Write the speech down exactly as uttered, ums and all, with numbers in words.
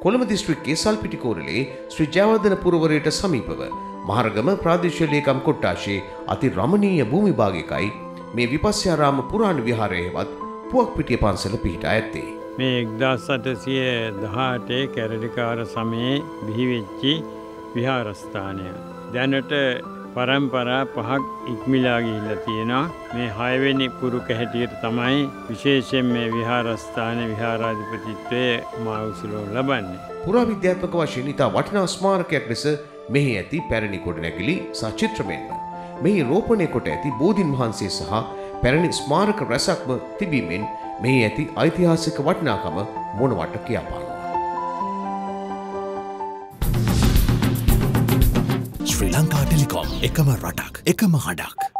කොළඹ දිස්ත්‍රික්කයේ සල්පිටිකෝරළේ ශ්‍රී ජයවර්ධන පුරවරයට සමීපව මහරගම ප්‍රාදේශීය ලේකම් කොට්ටාශයේ අති රමණීය භූමි භාගයකයි මේ විපස්සයාරාම පුරාණ විහාරයේවත් පුවක්පිටිය පන්සල පිහිටා ඇත්තේ. මේ එක්දාස් අටසිය දහඅටේ කැරලිකාර සමයේ බිහිවෙච්චි විහාරස්ථානය. දැනට පරම්පරා පහක් ඉක්මලා ගිහිල්ලා තියෙනවා. මේ හයවෙනි පුරුක හැටියට තමයි විශේෂයෙන් මේ විහාරස්ථානයේ විහාරාධිපතිත්වයේ මා උසුලව ලබන්නේ. පුරාවිද්‍යාත්මක වශයෙන් ඉතා වටිනා ස්මාරකයක් ලෙස මෙහි ඇති පැරණි ගොඩනැගිලි සහ චිත්‍රමෙන්ම මෙහි රෝපණය කොට ඇති බෝධීන් වහන්සේ සහ පැරණි ස්මාරක රැසක්ම තිබීමෙන් මෙහි ඇති ඓතිහාසික වටිනාකම මොනවට කියාපානවා. ශ්‍රී ලංකා ටෙලිකොම් එකම රටක් එකම හඬක්.